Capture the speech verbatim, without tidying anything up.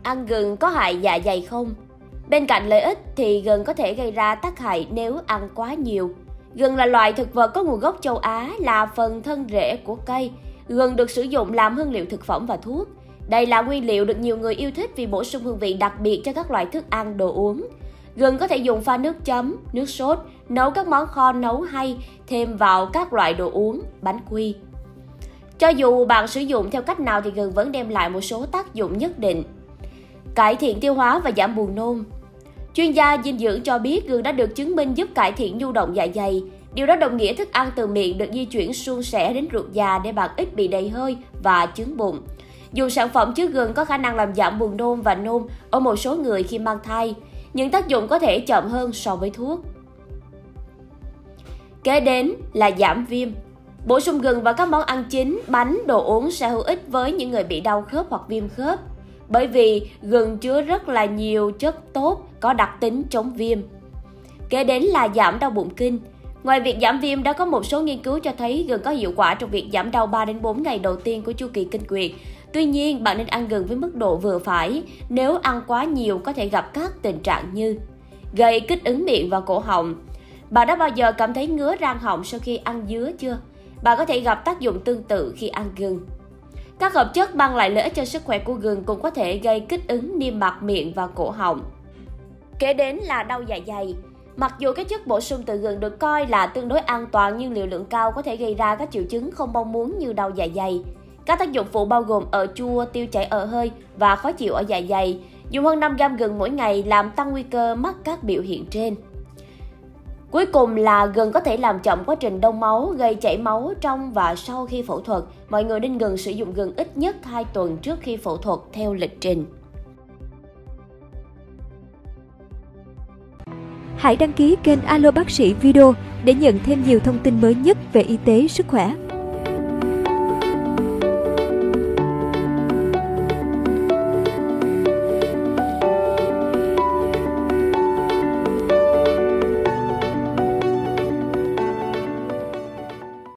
ăn gừng có hại dạ dày không? Bên cạnh lợi ích thì gừng có thể gây ra tác hại nếu ăn quá nhiều. Gừng là loại thực vật có nguồn gốc châu Á, là phần thân rễ của cây. Gừng được sử dụng làm hương liệu thực phẩm và thuốc. Đây là nguyên liệu được nhiều người yêu thích vì bổ sung hương vị đặc biệt cho các loại thức ăn, đồ uống. Gừng có thể dùng pha nước chấm, nước sốt, nấu các món kho nấu hay, thêm vào các loại đồ uống, bánh quy. Cho dù bạn sử dụng theo cách nào thì gừng vẫn đem lại một số tác dụng nhất định. Cải thiện tiêu hóa và giảm buồn nôn. Chuyên gia dinh dưỡng cho biết gừng đã được chứng minh giúp cải thiện nhu động dạ dày. Điều đó đồng nghĩa thức ăn từ miệng được di chuyển suôn sẻ đến ruột già để bạn ít bị đầy hơi và chứng bụng. Dù sản phẩm chứa gừng có khả năng làm giảm buồn nôn và nôn ở một số người khi mang thai, nhưng tác dụng có thể chậm hơn so với thuốc. Kế đến là giảm viêm. Bổ sung gừng vào các món ăn chính, bánh, đồ uống sẽ hữu ích với những người bị đau khớp hoặc viêm khớp. Bởi vì gừng chứa rất là nhiều chất tốt có đặc tính chống viêm. Kế đến là giảm đau bụng kinh. Ngoài việc giảm viêm, đã có một số nghiên cứu cho thấy gừng có hiệu quả trong việc giảm đau ba đến bốn ngày đầu tiên của chu kỳ kinh nguyệt. Tuy nhiên, bạn nên ăn gừng với mức độ vừa phải. Nếu ăn quá nhiều có thể gặp các tình trạng như gây kích ứng miệng và cổ họng. Bạn đã bao giờ cảm thấy ngứa rang họng sau khi ăn dứa chưa? Bạn có thể gặp tác dụng tương tự khi ăn gừng. Các hợp chất mang lại lợi ích cho sức khỏe của gừng cũng có thể gây kích ứng niêm mạc miệng và cổ họng. Kế đến là đau dạ dày. Mặc dù các chất bổ sung từ gừng được coi là tương đối an toàn, nhưng liều lượng cao có thể gây ra các triệu chứng không mong muốn như đau dạ dày. Các tác dụng phụ bao gồm ợ chua, tiêu chảy ợ hơi và khó chịu ở dạ dày. Dùng hơn năm gam gừng mỗi ngày làm tăng nguy cơ mắc các biểu hiện trên. Cuối cùng là gừng có thể làm chậm quá trình đông máu, gây chảy máu trong và sau khi phẫu thuật. Mọi người nên ngừng sử dụng gừng ít nhất hai tuần trước khi phẫu thuật theo lịch trình. Hãy đăng ký kênh Alo Bác sĩ Video để nhận thêm nhiều thông tin mới nhất về y tế, sức khỏe.